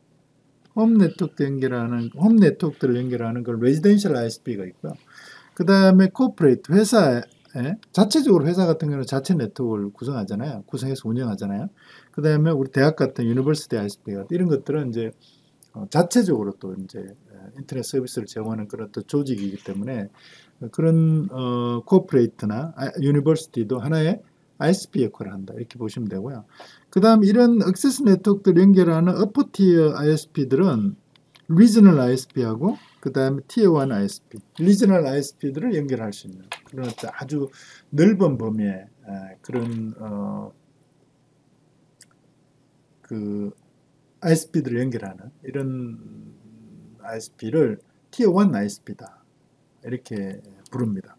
홈 네트워크 연결하는 홈 네트워크들을 연결하는 그런 레지던셜 아이에스피가 있고요. 그 다음에 코퍼레이트 회사에 자체적으로 회사 같은 경우는 자체 네트워크를 구성하잖아요. 구성해서 운영하잖아요. 그 다음에 우리 대학 같은 유니버시티 아이에스피 이런 것들은 이제 자체적으로 또 이제 인터넷 서비스를 제공하는 그런 또 조직이기 때문에 그런 어, 코퍼레이트나 유니버시티도 하나의 아이에스피 역할을 한다. 이렇게 보시면 되고요. 그 다음 이런 액세스 네트워크를 연결하는 어퍼티어 아이에스피들은 리저널 아이에스피하고 그 다음에 티어 원 아이에스피, 리저널 아이에스피들을 연결할 수 있는 그런 아주 넓은 범위의 그런 어, 그 아이에스피들을 연결하는 이런 아이에스피를 티어 원 아이에스피다. 이렇게 부릅니다.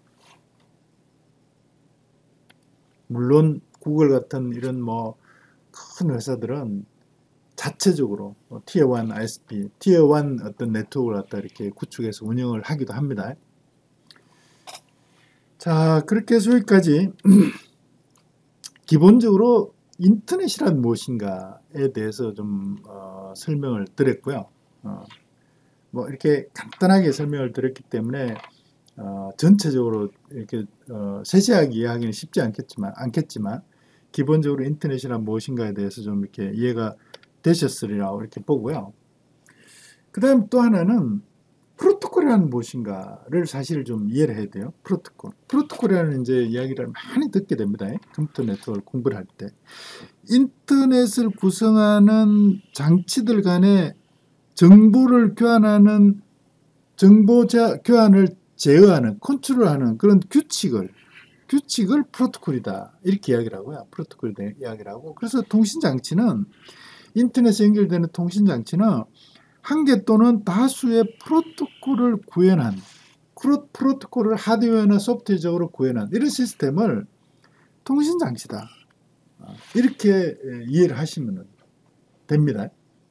물론 구글 같은 이런 뭐 큰 회사들은 자체적으로 티어 원 아이에스피, 티어 원 어떤 네트워크를 갖다 이렇게 구축해서 운영을 하기도 합니다. 자, 그렇게 해서 여기까지 기본적으로 인터넷이란 무엇인가에 대해서 좀 어, 설명을 드렸고요. 어, 뭐 이렇게 간단하게 설명을 드렸기 때문에 어, 전체적으로 이렇게 어, 세세하게 이해하기는 쉽지 않겠지만 않겠지만 기본적으로 인터넷이란 무엇인가에 대해서 좀 이렇게 이해가 되셨으리라고 이렇게 보고요. 그 다음 또 하나는 프로토콜이라는 무엇인가를 사실 좀 이해를 해야 돼요. 프로토콜. 프로토콜이라는 이제 이야기를 많이 듣게 됩니다. 컴퓨터 네트워크를 공부를 할 때. 인터넷을 구성하는 장치들 간에 정보를 교환하는 정보 교환을 제어하는 컨트롤하는 그런 규칙을 규칙을 프로토콜이다 이렇게 이야기를 하고요. 프로토콜 이야기를 하고 그래서 통신장치는 인터넷에 연결되는 통신장치는 한 개 또는 다수의 프로토콜을 구현한 프로토콜을 하드웨어나 소프트웨어적으로 구현한 이런 시스템을 통신장치다 이렇게 이해를 하시면 됩니다.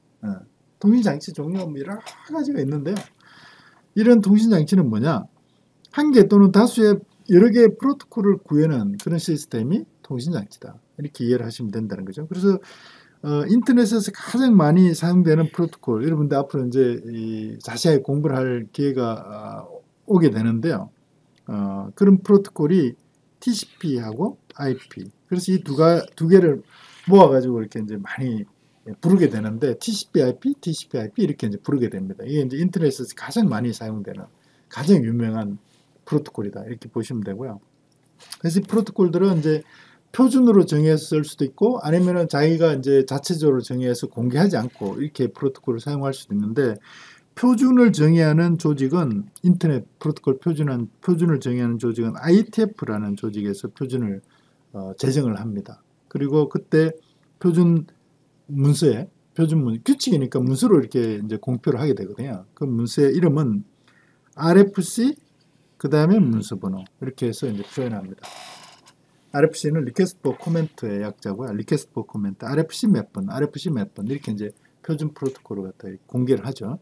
통신장치 종류가 여러 가지가 있는데요. 이런 통신장치는 뭐냐? 한 개 또는 다수의 여러 개의 프로토콜을 구현한 그런 시스템이 통신장치다. 이렇게 이해를 하시면 된다는 거죠. 그래서 어, 인터넷에서 가장 많이 사용되는 프로토콜, 여러분들 앞으로 이제 이 자세하게 공부를 할 기회가 어, 오게 되는데요. 어, 그런 프로토콜이 티씨피하고 아이피. 그래서 이 두 두 개를 모아가지고 이렇게 이제 많이 부르게 되는데 티씨피/아이피, 티씨피/아이피 이렇게 이제 부르게 됩니다. 이게 이제 인터넷에서 가장 많이 사용되는 가장 유명한 프로토콜이다 이렇게 보시면 되고요. 그래서 이 프로토콜들은 이제 표준으로 정해서 쓸 수도 있고 아니면은 자기가 이제 자체적으로 정해서 공개하지 않고 이렇게 프로토콜을 사용할 수도 있는데 표준을 정의하는 조직은 인터넷 프로토콜 표준한 표준을 정의하는 조직은 아이티에프라는 조직에서 표준을 어, 제정을 합니다. 그리고 그때 표준 문서에 표준 문 규칙이니까 문서로 이렇게 이제 공표를 하게 되거든요. 그 문서의 이름은 알에프씨 그 다음에 문서 번호 이렇게 해서 이제 표현합니다. 알에프씨는 Request for Comment의 약자고요. Request for Comment, 알에프씨 몇 번, 알에프씨 몇 번 이렇게 이제 표준 프로토콜을 갖다 공개를 하죠.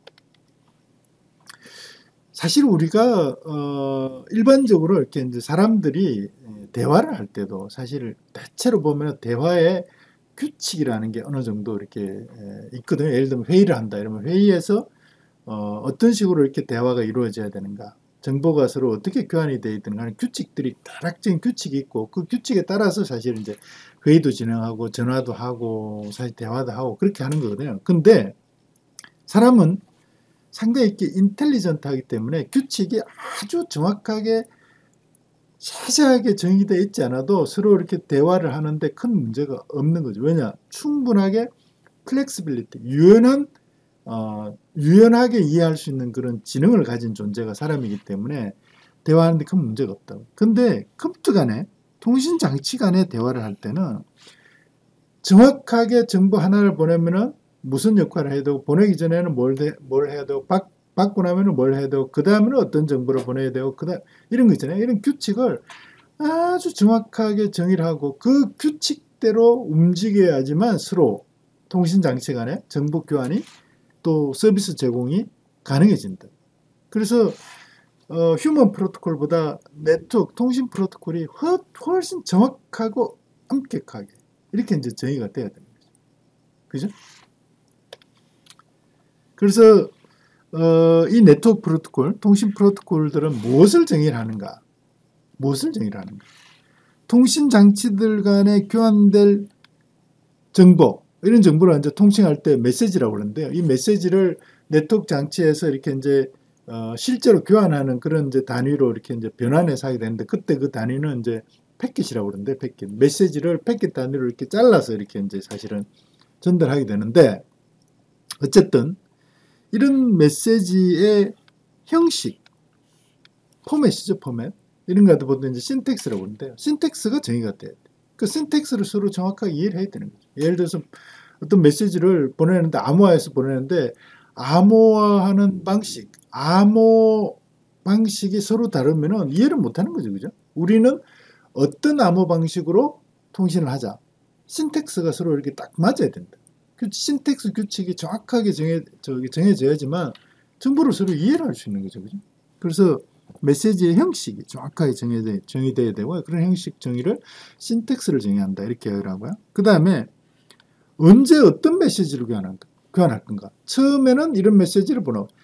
사실 우리가 어 일반적으로 이렇게 이제 사람들이 대화를 할 때도 사실 대체로 보면 대화의 규칙이라는 게 어느 정도 이렇게 있거든요. 예를 들면 회의를 한다 이러면 회의에서 어 어떤 식으로 이렇게 대화가 이루어져야 되는가, 정보가 서로 어떻게 교환이 되어 있든가 하는 규칙들이 다락적인 규칙이 있고 그 규칙에 따라서 사실 이제 회의도 진행하고 전화도 하고 사실 대화도 하고 그렇게 하는 거거든요. 근데 사람은 상당히 이렇게 인텔리전트하기 때문에 규칙이 아주 정확하게 자세하게 정의되어 있지 않아도 서로 이렇게 대화를 하는데 큰 문제가 없는 거죠. 왜냐? 충분하게 플렉시빌리티, 유연한 어, 유연하게 이해할 수 있는 그런 지능을 가진 존재가 사람이기 때문에 대화하는데 큰 문제가 없다고. 근데 컴퓨터 간에 통신 장치 간에 대화를 할 때는 정확하게 정보 하나를 보내면은 무슨 역할을 해야 되고 보내기 전에는 뭘, 대, 뭘 해야 되고 받, 받고 나면은 뭘 해야 되고 그 다음에는 어떤 정보를 보내야 되고 그다음 이런 거 있잖아요. 이런 규칙을 아주 정확하게 정의를 하고 그 규칙대로 움직여야지만 서로 통신 장치 간에 정보 교환이 또 서비스 제공이 가능해진다. 그래서 어, 휴먼 프로토콜보다 네트워크 통신 프로토콜이 훨씬 정확하고 엄격하게 이렇게 이제 정의가 돼야 되는 거죠. 그죠? 그래서 어, 이 네트워크 프로토콜, 통신 프로토콜들은 무엇을 정의를 하는가? 무엇을 정의를 하는가? 통신 장치들 간에 교환될 정보, 이런 정보를 이제 통칭할 때 메시지라고 그러는데요. 이 메시지를 네트워크 장치에서 이렇게 이제 어, 실제로 교환하는 그런 이제 단위로 이렇게 이제 변환해서 하게 되는데 그때 그 단위는 이제 패킷이라고 그러는데 패킷. 메시지를 패킷 단위로 이렇게 잘라서 이렇게 이제 사실은 전달하게 되는데 어쨌든 이런 메시지의 형식, 포맷이죠, 포맷. 이런 것도 보통 이제 신텍스라고 그러는데요. 신텍스가 정의가 돼야 돼. 그 신텍스를 서로 정확하게 이해를 해야 되는 거죠. 예를 들어서 어떤 메시지를 보내는데 암호화해서 보내는데 암호화하는 방식, 암호 방식이 서로 다르면은 이해를 못하는 거죠, 그죠? 우리는 어떤 암호 방식으로 통신을 하자. 신텍스가 서로 이렇게 딱 맞아야 된다. 그 신텍스 규칙이 정확하게 정해, 저기 정해져야지만 정보를 서로 이해를 할 수 있는 거죠, 그죠? 그래서 메시지의 형식이 정확하게 정해져, 정의돼야 되고 그런 형식 정의를 신텍스를 정의한다 이렇게 얘기를 하고요. 그 다음에 언제 어떤 메시지를 교환할, 교환할 건가? 처음에는 이런 메시지를 보내고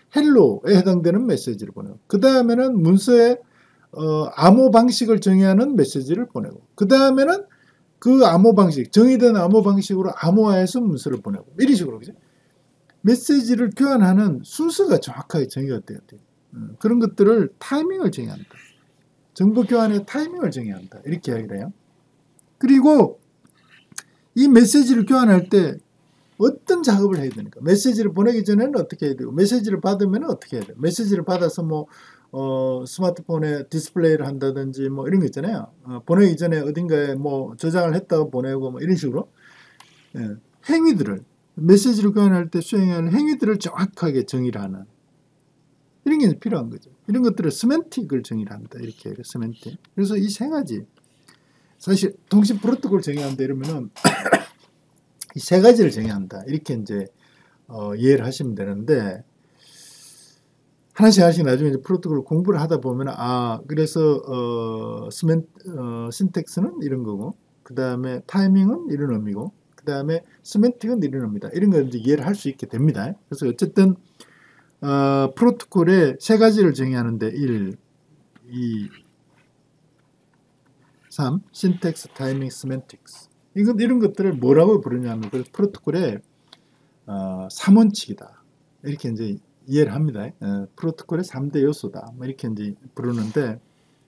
헬로에 해당되는 메시지를 보내고, 그 다음에는 문서의 어, 암호 방식을 정의하는 메시지를 보내고, 그 다음에는 그 암호 방식, 정의된 암호 방식으로 암호화해서 문서를 보내고, 이런 식으로, 그죠? 메시지를 교환하는 순서가 정확하게 정의가 되어야 돼요. 음, 그런 것들을 타이밍을 정의한다. 정보 교환의 타이밍을 정의한다. 이렇게 이야기를 해요. 그리고 이 메시지를 교환할 때 어떤 작업을 해야 되는가? 메시지를 보내기 전에는 어떻게 해야 되고, 메시지를 받으면 어떻게 해야 돼요? 메시지를 받아서 뭐, 어, 스마트폰에 디스플레이를 한다든지 뭐 이런 거 있잖아요. 어, 보내기 전에 어딘가에 뭐 저장을 했다가 보내고 뭐 이런 식으로. 예, 행위들을, 메시지를 교환할 때 수행하는 행위들을 정확하게 정의를 하는 이런 게 필요한 거죠. 이런 것들을 세멘틱을 정의를 한다. 이렇게 해요. 세멘틱. 그래서 이 세 가지, 사실 통신 프로토콜 정의한다 이러면은 이 세 가지를 정의한다. 이렇게 이제 어, 이해를 하시면 되는데, 하나씩 하나씩 나중에 이제 프로토콜 공부를 하다 보면, 아, 그래서 어, 스멘, 어, 신텍스는 이런 거고, 그 다음에 타이밍은 이런 의미고, 그 다음에 세멘틱은 이런 의미다. 이런 걸 이제 이해를 할 수 있게 됩니다. 그래서 어쨌든 어, 프로토콜의 세 가지를 정의하는데 일, 이, 삼, 신텍스, 타이밍, 세멘틱스. 이건 이런 것들을 뭐라고 부르냐면, 그 프로토콜의 어, 삼 원칙이다. 이렇게 이제 이해를 합니다. 어, 프로토콜의 삼 대 요소다. 뭐 이렇게 이제 부르는데,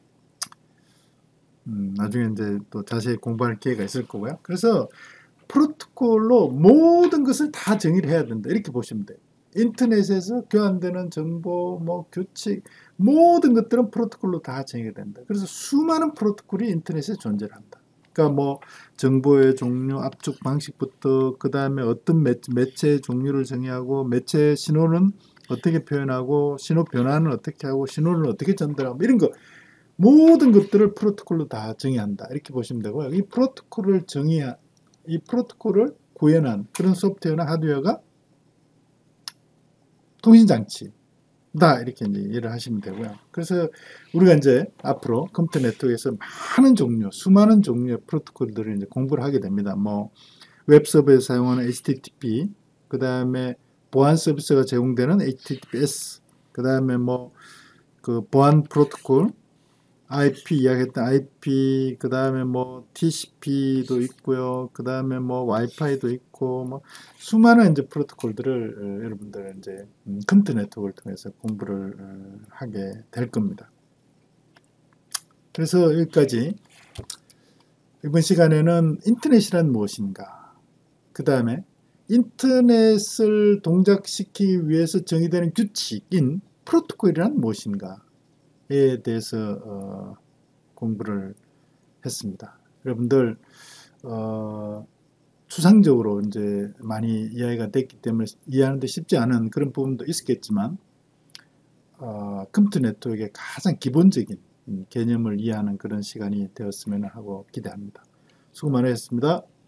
음, 나중에 이제 또 자세히 공부할 기회가 있을 거고요. 그래서 프로토콜로 모든 것을 다 정의를 해야 된다. 이렇게 보시면 돼요. 인터넷에서 교환되는 정보, 뭐 규칙, 모든 것들은 프로토콜로 다 정의가 된다. 그래서 수많은 프로토콜이 인터넷에 존재를 한다. 그러니까 뭐 정보의 종류, 압축 방식부터 그 다음에 어떤 매, 매체의 종류를 정의하고, 매체 신호는 어떻게 표현하고, 신호 변화는 어떻게 하고, 신호를 어떻게 전달하고, 이런 거 모든 것들을 프로토콜로 다 정의한다. 이렇게 보시면 되고요. 이 프로토콜을 정의한, 이 프로토콜을 구현한 그런 소프트웨어나 하드웨어가 통신장치다. 이렇게 이제 이해를 하시면 되고요. 그래서 우리가 이제 앞으로 컴퓨터 네트워크에서 많은 종류, 수많은 종류의 프로토콜들을 이제 공부를 하게 됩니다. 뭐, 웹서버에 사용하는 에이치티티피, 그 다음에 보안 서비스가 제공되는 에이치티티피에스, 그 다음에 뭐, 그 보안 프로토콜, 아이피 이야기했던 아이피, 그 다음에 뭐 티씨피도 있고요. 그 다음에 뭐 와이파이도 있고, 뭐 수많은 이제 프로토콜들을 어, 여러분들 이제 음, 컴퓨터 네트워크를 통해서 공부를 어, 하게 될 겁니다. 그래서 여기까지 이번 시간에는 인터넷이란 무엇인가, 그 다음에 인터넷을 동작시키기 위해서 정의되는 규칙인 프로토콜이란 무엇인가에 대해서 어, 공부를 했습니다. 여러분들 어, 추상적으로 이제 많이 이해가 됐기 때문에 이해하는데 쉽지 않은 그런 부분도 있었겠지만, 어, 컴퓨터 네트워크의 가장 기본적인 개념을 이해하는 그런 시간이 되었으면 하고 기대합니다. 수고 많으셨습니다.